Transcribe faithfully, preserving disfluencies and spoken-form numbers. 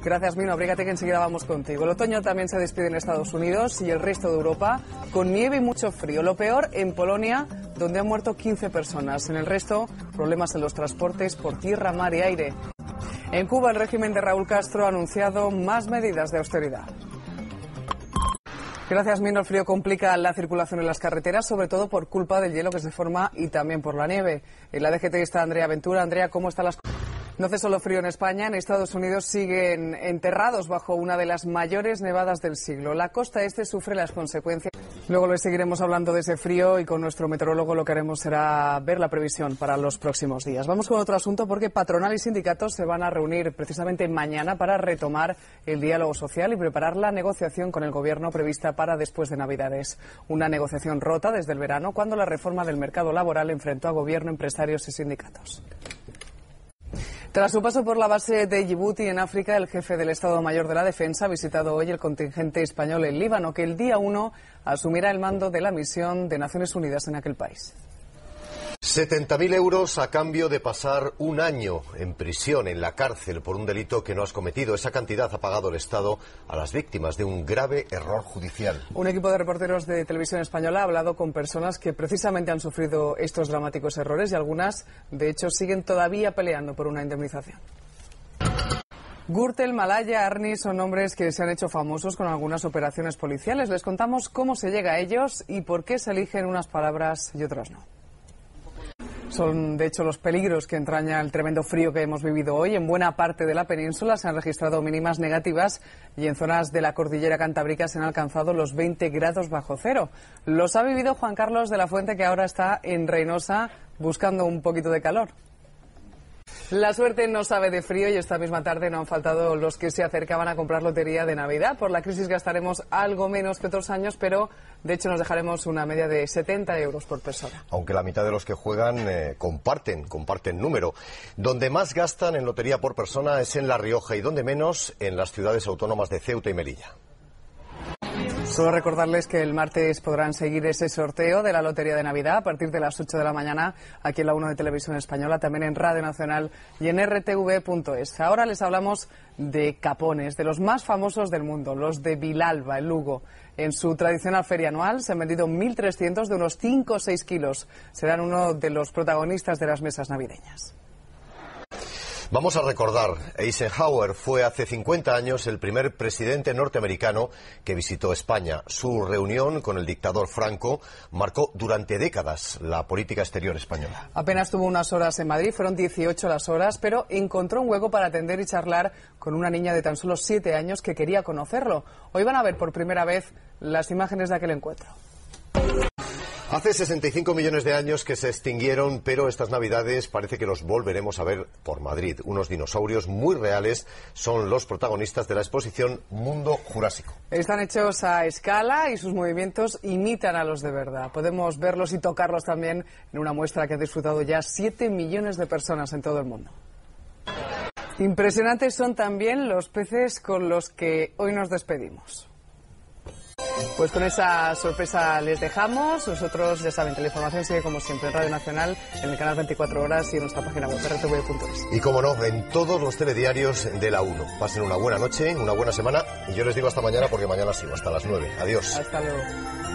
Gracias, Mino. Abrígate que enseguida vamos contigo. El otoño también se despide en Estados Unidos y el resto de Europa con nieve y mucho frío. Lo peor en Polonia, donde han muerto quince personas. En el resto, problemas en los transportes por tierra, mar y aire. En Cuba, el régimen de Raúl Castro ha anunciado más medidas de austeridad. Gracias, Mino. El frío complica la circulación en las carreteras, sobre todo por culpa del hielo que se forma y también por la nieve. En la D G T está Andrea Ventura. Andrea, ¿cómo están las cosas? No hace solo frío en España, en Estados Unidos siguen enterrados bajo una de las mayores nevadas del siglo. La costa este sufre las consecuencias. Luego les seguiremos hablando de ese frío y con nuestro meteorólogo lo que haremos será ver la previsión para los próximos días. Vamos con otro asunto porque patronal y sindicatos se van a reunir precisamente mañana para retomar el diálogo social y preparar la negociación con el Gobierno prevista para después de Navidades. Una negociación rota desde el verano cuando la reforma del mercado laboral enfrentó a Gobierno, empresarios y sindicatos. Tras su paso por la base de Yibuti en África, el jefe del Estado Mayor de la Defensa ha visitado hoy el contingente español en Líbano, que el día uno asumirá el mando de la misión de Naciones Unidas en aquel país. setenta mil euros a cambio de pasar un año en prisión, en la cárcel, por un delito que no has cometido. Esa cantidad ha pagado el Estado a las víctimas de un grave error judicial. Un equipo de reporteros de Televisión Española ha hablado con personas que precisamente han sufrido estos dramáticos errores y algunas, de hecho, siguen todavía peleando por una indemnización. Gürtel, Malaya, Arni son nombres que se han hecho famosos con algunas operaciones policiales. Les contamos cómo se llega a ellos y por qué se eligen unas palabras y otras no. Son, de hecho, los peligros que entraña el tremendo frío que hemos vivido hoy. En buena parte de la península se han registrado mínimas negativas y en zonas de la cordillera cantábrica se han alcanzado los veinte grados bajo cero. Los ha vivido Juan Carlos de la Fuente, que ahora está en Reynosa buscando un poquito de calor. La suerte no sabe de frío y esta misma tarde no han faltado los que se acercaban a comprar lotería de Navidad. Por la crisis gastaremos algo menos que otros años, pero de hecho nos dejaremos una media de setenta euros por persona. Aunque la mitad de los que juegan eh, comparten, comparten número. Donde más gastan en lotería por persona es en La Rioja y donde menos en las ciudades autónomas de Ceuta y Melilla. Solo recordarles que el martes podrán seguir ese sorteo de la Lotería de Navidad a partir de las ocho de la mañana aquí en la uno de Televisión Española, también en Radio Nacional y en R T V punto es. Ahora les hablamos de capones, de los más famosos del mundo, los de Vilalba, en Lugo. En su tradicional feria anual se han vendido mil trescientos de unos cinco o seis kilos. Serán uno de los protagonistas de las mesas navideñas. Vamos a recordar, Eisenhower fue hace cincuenta años el primer presidente norteamericano que visitó España. Su reunión con el dictador Franco marcó durante décadas la política exterior española. Apenas tuvo unas horas en Madrid, fueron dieciocho las horas, pero encontró un hueco para atender y charlar con una niña de tan solo siete años que quería conocerlo. Hoy van a ver por primera vez las imágenes de aquel encuentro. Hace sesenta y cinco millones de años que se extinguieron, pero estas Navidades parece que los volveremos a ver por Madrid. Unos dinosaurios muy reales son los protagonistas de la exposición Mundo Jurásico. Están hechos a escala y sus movimientos imitan a los de verdad. Podemos verlos y tocarlos también en una muestra que ha disfrutado ya siete millones de personas en todo el mundo. Impresionantes son también los peces con los que hoy nos despedimos. Pues con esa sorpresa les dejamos. Nosotros, ya saben, que la información sigue como siempre en Radio Nacional, en el canal veinticuatro horas y en nuestra página web R T V punto es. Y como no, en todos los telediarios de la uno. Pasen una buena noche, una buena semana y yo les digo hasta mañana porque mañana sigo, hasta las nueve. Adiós. Hasta luego.